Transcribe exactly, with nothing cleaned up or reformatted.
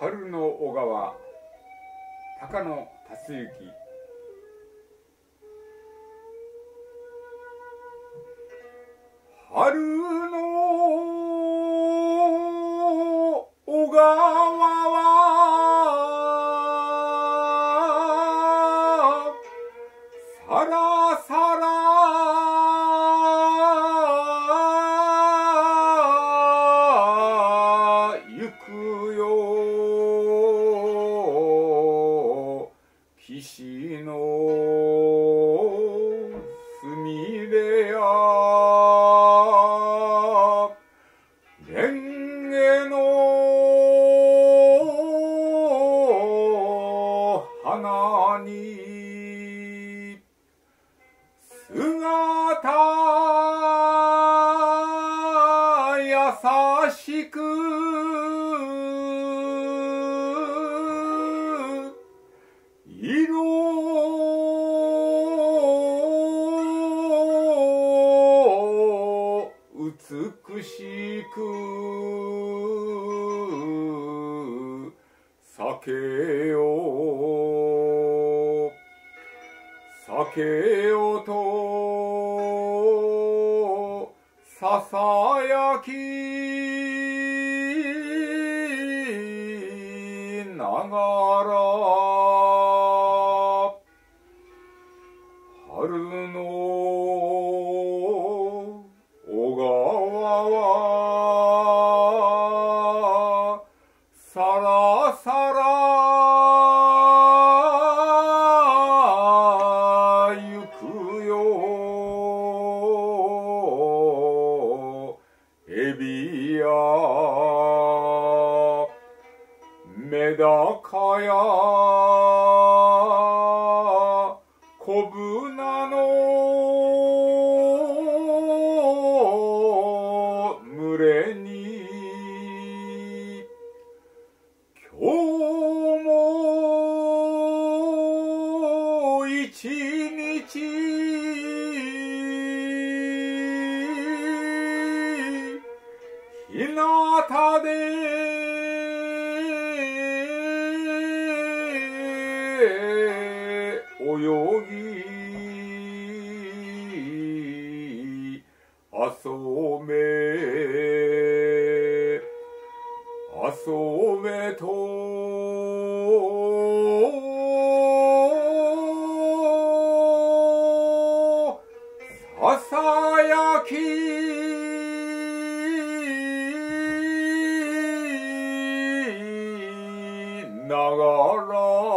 春の小川高野達之。春の小川はさらさら行くよ。岸のすみれやレンゲの花に姿優しく色美しく酒よ酒よとささやきながら春の小川はさらさら行くよ。エビやメダカや小舟の群れに今日も一日日向で泳ぎ遊べ遊べとささやきながら